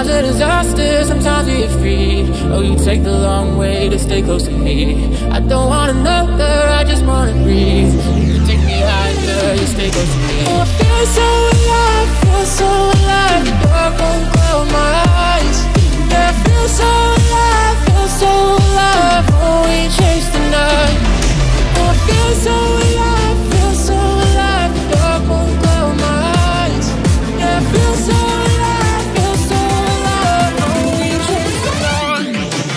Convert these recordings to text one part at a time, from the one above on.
Sometimes a disaster, sometimes we get free. Oh, you take the long way to stay close to me. I don't want another, I just wanna breathe. You take me higher, you stay close to me. Oh, I feel so alive, feel so alive. The dark won't close my eyes. Yeah, I feel so alive, feel so alive. Oh, we chase the night. Oh, I feel so alive, feel so alive. The dark won't close my eyes. Yeah, I feel so alive, feel so alive. Oh, we chase the night.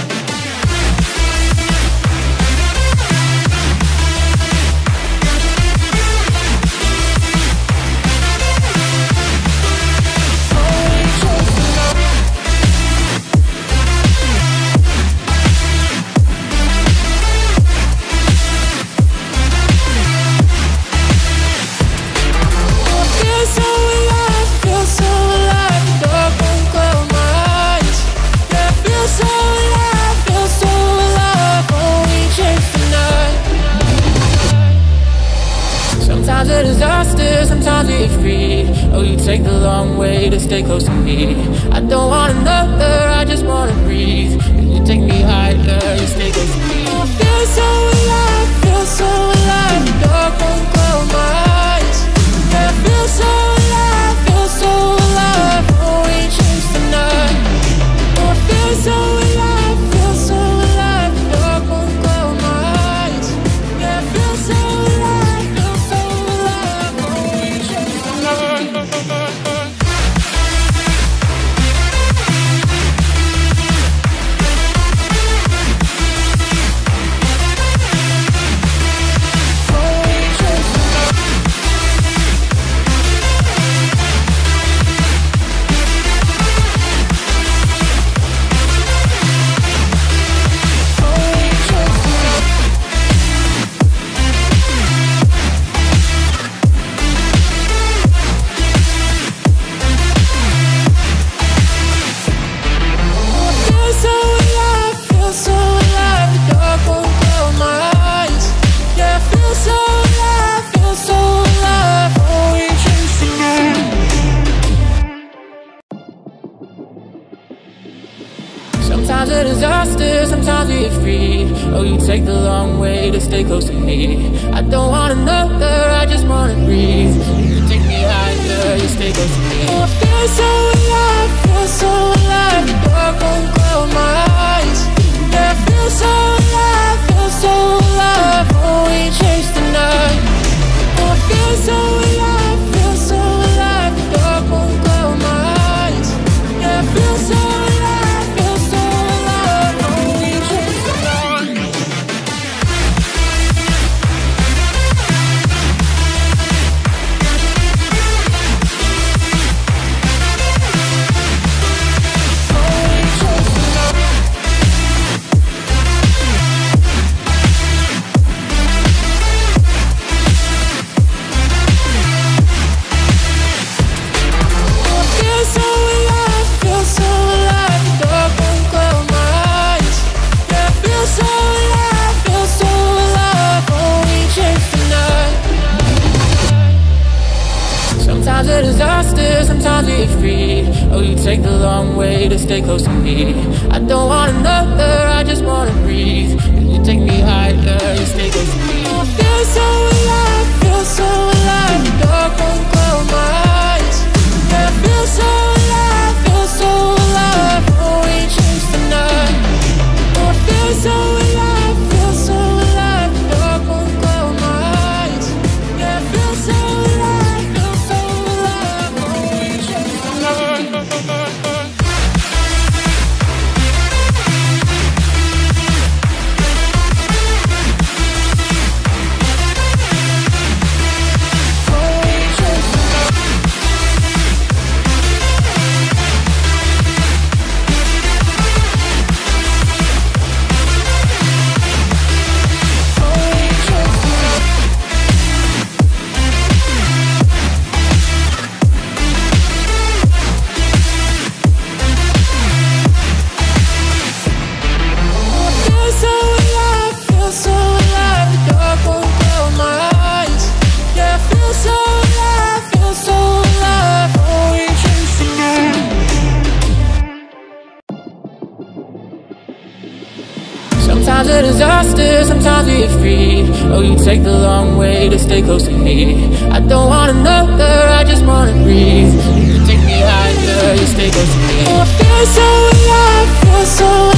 Sometimes a disaster, sometimes we get free. Oh, you take the long way to stay close to me. I don't want another, I just wanna breathe. You take me higher, you stay close to me. Oh, I feel so alive, feel so alive. The dark won't close my eyes. Yeah, I feel so alive, feel so alive. Oh, we chase the night. Oh, I feel so alive, feel so alive. The dark won't close my eyes. Yeah, I feel so alive, feel so alive. Oh, we chase the night. Sometimes a disaster, sometimes we get free. Oh, you take the long way to stay close to me. I don't want another, I just wanna breathe. You take me higher, you stay close to me. Oh, I feel so alive, feel so alive. The dark won't close my eyes. Yeah, I feel so alive, feel so alive. Oh, we chase the night. Oh, I feel so alive, feel so alive. The dark won't close my eyes. Yeah, I feel so alive, feel so alive. Oh, we chase the night. Sometimes a disaster, sometimes we get free. Oh, you take the long way to stay close to me. I don't want another, I just wanna breathe. You take me higher, you stay close to me. Oh, I feel so alive, feel so alive. The dark won't close my eyes. Yeah, I feel so alive, feel so alive. Oh, we chase the night. Oh, I feel so alive, feel so alive. The dark won't close my eyes. Yeah, I feel so alive, feel so alive. Oh, we chase the night. disaster, sometimes we get free. Oh, you take the long way to stay close to me. I don't want another, I just wanna breathe. You take me higher, you stay close to me. Oh, I feel so alive, feel so